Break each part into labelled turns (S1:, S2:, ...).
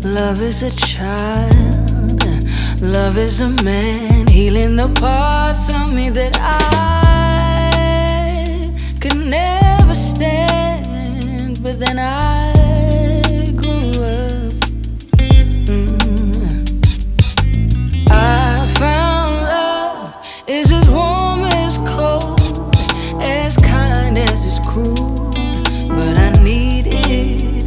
S1: Love is a child, love is a man, healing the parts of me that I could never stand. But then I grew up. I found love is as warm as cold, as kind as it's cruel, but I need it.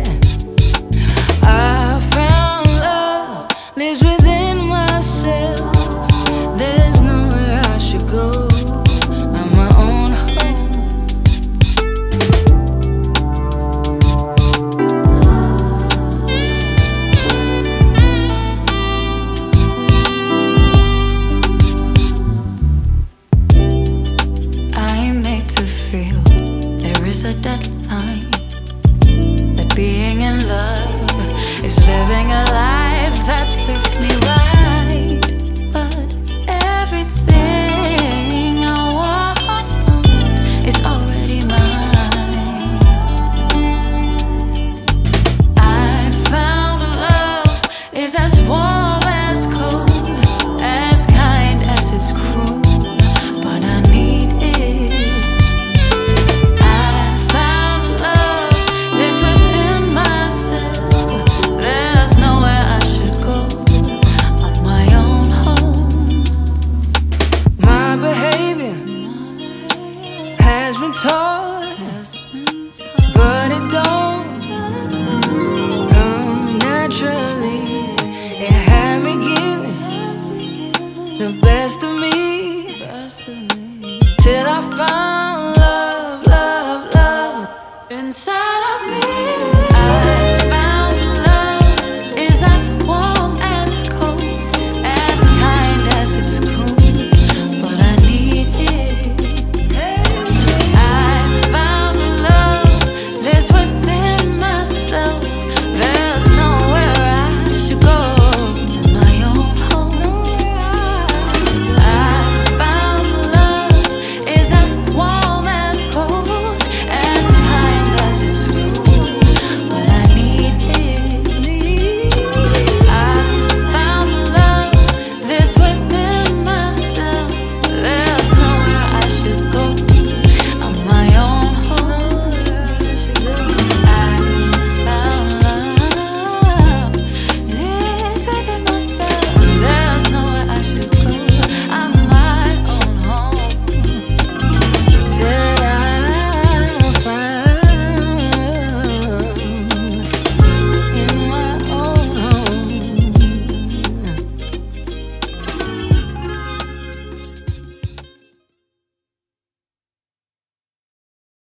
S1: I found love lives within myself. There's nowhere I should go. I'm my own home. I ain't made to feel there is a deadline, that being in love is living a life that suits me right. But everything I want is already mine. I found love is as warm as cold, as kind as it's cruel, but I need it. I found love lives within myself. There's nowhere I should go. I'm my own home. My behavior has been taught, but it don't come naturally. It had me giving the best of me till I find